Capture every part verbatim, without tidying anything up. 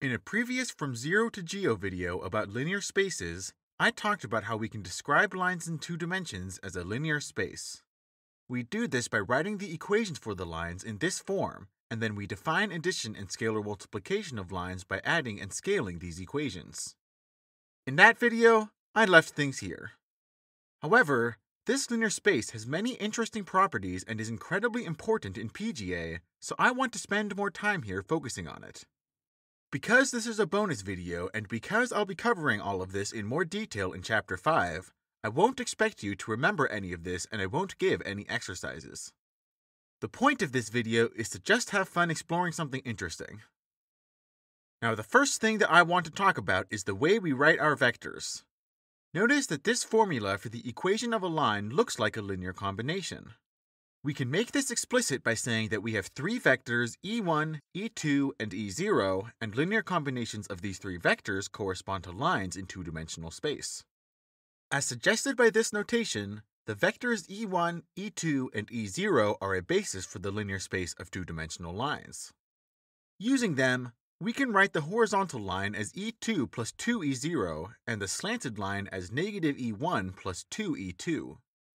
In a previous From Zero to Geo video about linear spaces, I talked about how we can describe lines in two dimensions as a linear space. We do this by writing the equations for the lines in this form, and then we define addition and scalar multiplication of lines by adding and scaling these equations. In that video, I left things here. However, this linear space has many interesting properties and is incredibly important in P G A, so I want to spend more time here focusing on it. Because this is a bonus video, and because I'll be covering all of this in more detail in Chapter five, I won't expect you to remember any of this and I won't give any exercises. The point of this video is to just have fun exploring something interesting. Now, the first thing that I want to talk about is the way we write our vectors. Notice that this formula for the equation of a line looks like a linear combination. We can make this explicit by saying that we have three vectors e one, e two, and e zero, and linear combinations of these three vectors correspond to lines in two-dimensional space. As suggested by this notation, the vectors e one, e two, and e zero are a basis for the linear space of two-dimensional lines. Using them, we can write the horizontal line as e two plus two e zero and the slanted line as negative e one plus two e two.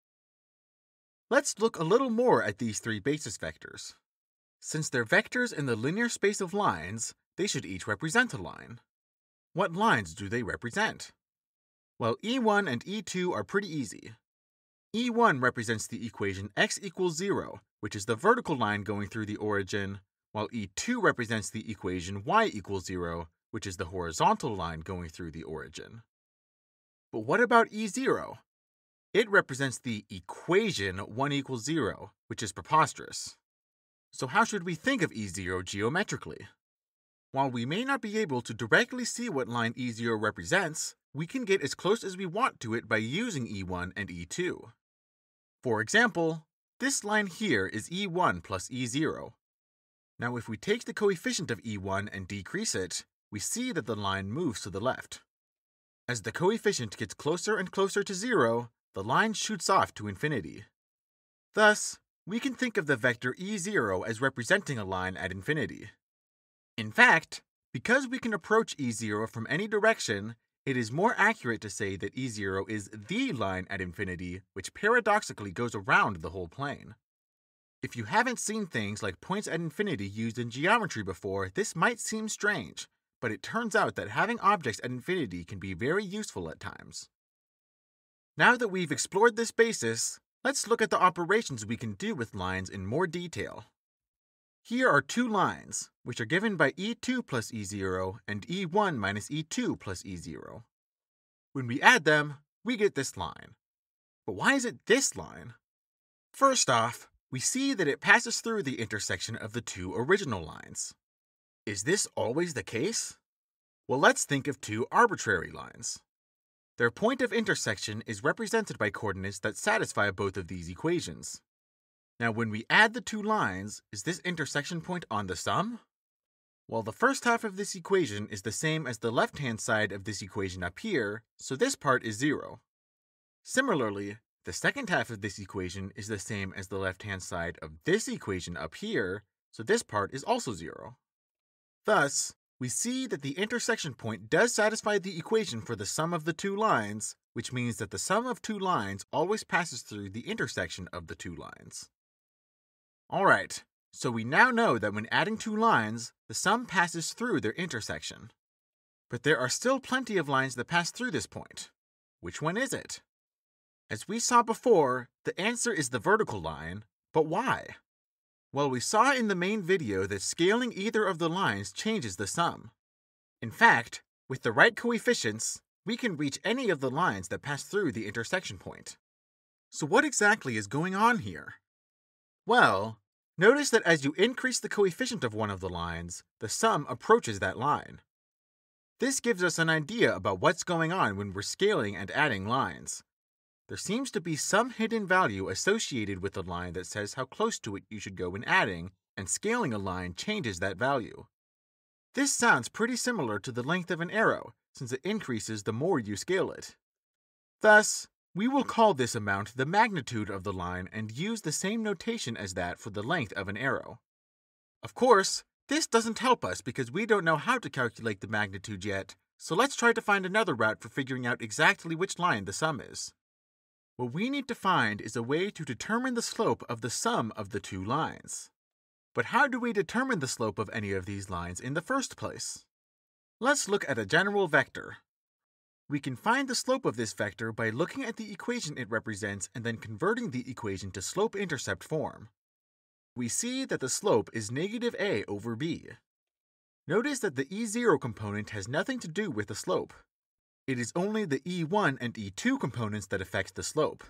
Let's look a little more at these three basis vectors. Since they're vectors in the linear space of lines, they should each represent a line. What lines do they represent? Well, e one and e two are pretty easy. e one represents the equation x equals zero, which is the vertical line going through the origin, while e two represents the equation y equals zero, which is the horizontal line going through the origin. But what about e zero? It represents the equation one equals zero, which is preposterous. So how should we think of e zero geometrically? While we may not be able to directly see what line e zero represents, we can get as close as we want to it by using e one and e two. For example, this line here is e one plus e zero. Now if we take the coefficient of e one and decrease it, we see that the line moves to the left. As the coefficient gets closer and closer to zero, the line shoots off to infinity. Thus, we can think of the vector e zero as representing a line at infinity. In fact, because we can approach e zero from any direction, it is more accurate to say that e zero is the line at infinity, which paradoxically goes around the whole plane. If you haven't seen things like points at infinity used in geometry before, this might seem strange, but it turns out that having objects at infinity can be very useful at times. Now that we've explored this basis, let's look at the operations we can do with lines in more detail. Here are two lines, which are given by e two plus e zero and e one minus e two plus e zero. When we add them, we get this line. But why is it this line? First off, we see that it passes through the intersection of the two original lines. Is this always the case? Well, let's think of two arbitrary lines. Their point of intersection is represented by coordinates that satisfy both of these equations. Now, when we add the two lines, is this intersection point on the sum? Well, the first half of this equation is the same as the left-hand side of this equation up here, so this part is zero. Similarly, the second half of this equation is the same as the left-hand side of this equation up here, so this part is also zero. Thus, we see that the intersection point does satisfy the equation for the sum of the two lines, which means that the sum of two lines always passes through the intersection of the two lines. Alright, so we now know that when adding two lines, the sum passes through their intersection. But there are still plenty of lines that pass through this point. Which one is it? As we saw before, the answer is the vertical line, but why? Well, we saw in the main video that scaling either of the lines changes the sum. In fact, with the right coefficients, we can reach any of the lines that pass through the intersection point. So what exactly is going on here? Well, notice that as you increase the coefficient of one of the lines, the sum approaches that line. This gives us an idea about what's going on when we're scaling and adding lines. There seems to be some hidden value associated with the line that says how close to it you should go when adding, and scaling a line changes that value. This sounds pretty similar to the length of an arrow, since it increases the more you scale it. Thus, we will call this amount the magnitude of the line and use the same notation as that for the length of an arrow. Of course, This doesn't help us because we don't know how to calculate the magnitude yet, so let's try to find another route for figuring out exactly which line the sum is. What we need to find is a way to determine the slope of the sum of the two lines. But how do we determine the slope of any of these lines in the first place? Let's look at a general vector. We can find the slope of this vector by looking at the equation it represents and then converting the equation to slope-intercept form. We see that the slope is negative a over b. Notice that the e zero component has nothing to do with the slope. It is only the e one and e two components that affect the slope.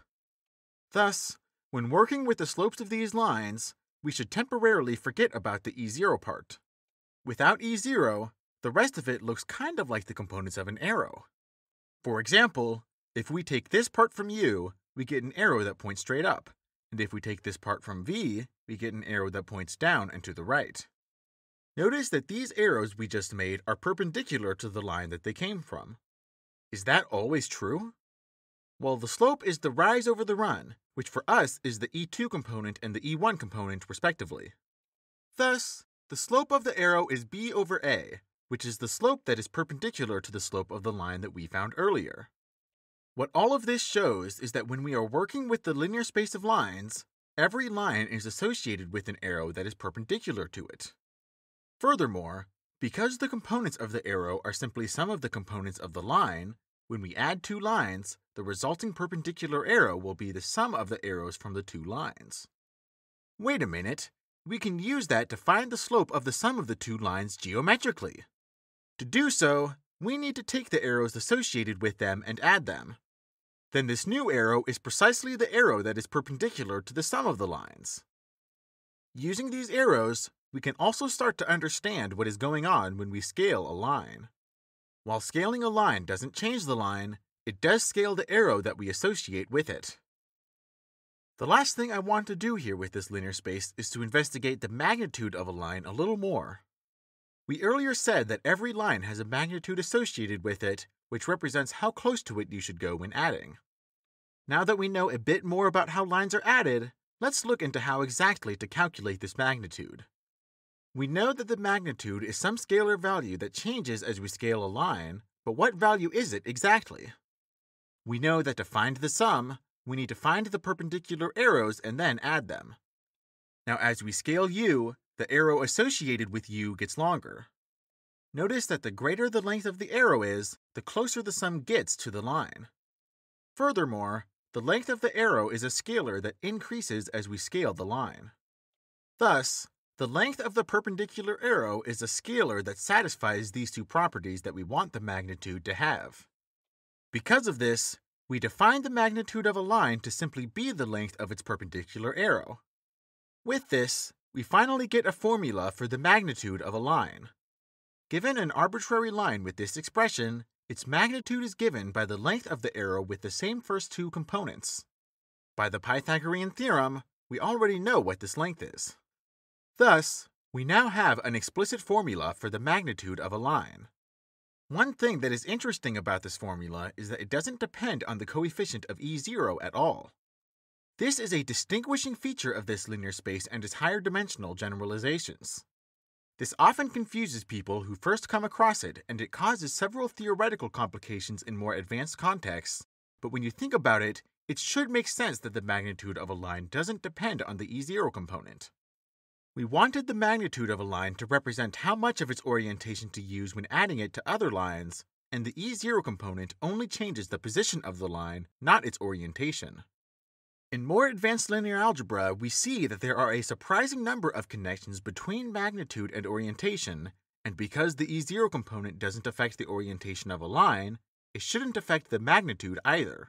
Thus, when working with the slopes of these lines, we should temporarily forget about the e zero part. Without e zero, the rest of it looks kind of like the components of an arrow. For example, if we take this part from u, we get an arrow that points straight up, and if we take this part from v, we get an arrow that points down and to the right. Notice that these arrows we just made are perpendicular to the line that they came from. Is that always true? Well, the slope is the rise over the run, which for us is the e two component and the e one component respectively. Thus, the slope of the arrow is b over a, which is the slope that is perpendicular to the slope of the line that we found earlier. What all of this shows is that when we are working with the linear space of lines, every line is associated with an arrow that is perpendicular to it. Furthermore, because the components of the arrow are simply some of the components of the line, when we add two lines, the resulting perpendicular arrow will be the sum of the arrows from the two lines. Wait a minute, we can use that to find the slope of the sum of the two lines geometrically. To do so, we need to take the arrows associated with them and add them. Then this new arrow is precisely the arrow that is perpendicular to the sum of the lines. Using these arrows, we can also start to understand what is going on when we scale a line. While scaling a line doesn't change the line, it does scale the arrow that we associate with it. The last thing I want to do here with this linear space is to investigate the magnitude of a line a little more. We earlier said that every line has a magnitude associated with it, which represents how close to it you should go when adding. Now that we know a bit more about how lines are added, let's look into how exactly to calculate this magnitude. We know that the magnitude is some scalar value that changes as we scale a line, but what value is it exactly? We know that to find the sum, we need to find the perpendicular arrows and then add them. Now as we scale u, the arrow associated with u gets longer. Notice that the greater the length of the arrow is, the closer the sum gets to the line. Furthermore, the length of the arrow is a scalar that increases as we scale the line. Thus, the length of the perpendicular arrow is a scalar that satisfies these two properties that we want the magnitude to have. Because of this, we define the magnitude of a line to simply be the length of its perpendicular arrow. With this, we finally get a formula for the magnitude of a line. Given an arbitrary line with this expression, its magnitude is given by the length of the arrow with the same first two components. By the Pythagorean theorem, we already know what this length is. Thus, we now have an explicit formula for the magnitude of a line. One thing that is interesting about this formula is that it doesn't depend on the coefficient of e zero at all. This is a distinguishing feature of this linear space and its higher dimensional generalizations. This often confuses people who first come across it, and it causes several theoretical complications in more advanced contexts, but when you think about it, it should make sense that the magnitude of a line doesn't depend on the e zero component. We wanted the magnitude of a line to represent how much of its orientation to use when adding it to other lines, and the e zero component only changes the position of the line, not its orientation. In more advanced linear algebra, we see that there are a surprising number of connections between magnitude and orientation, and because the e zero component doesn't affect the orientation of a line, it shouldn't affect the magnitude either.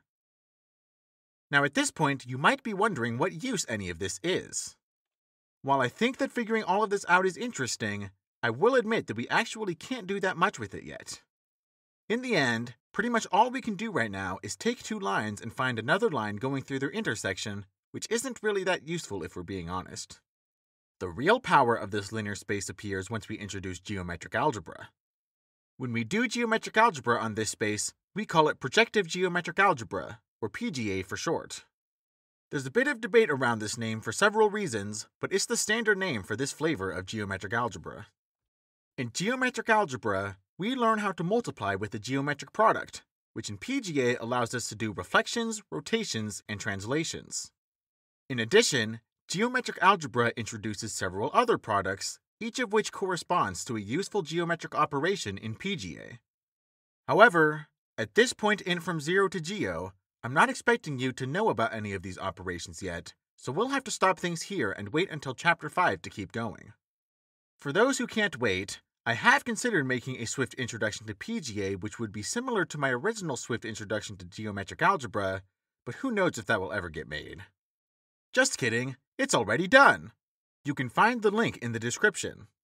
Now at this point, you might be wondering what use any of this is. While I think that figuring all of this out is interesting, I will admit that we actually can't do that much with it yet. In the end, pretty much all we can do right now is take two lines and find another line going through their intersection, which isn't really that useful if we're being honest. The real power of this linear space appears once we introduce geometric algebra. When we do geometric algebra on this space, we call it projective geometric algebra, or P G A for short. There's a bit of debate around this name for several reasons, but it's the standard name for this flavor of geometric algebra. In geometric algebra, we learn how to multiply with the geometric product, which in P G A allows us to do reflections, rotations, and translations. In addition, geometric algebra introduces several other products, each of which corresponds to a useful geometric operation in P G A. However, at this point in From Zero to Geo, I'm not expecting you to know about any of these operations yet, so we'll have to stop things here and wait until Chapter five to keep going. For those who can't wait, I have considered making a Swift introduction to P G A which would be similar to my original Swift introduction to geometric algebra, but who knows if that will ever get made. Just kidding, it's already done! You can find the link in the description.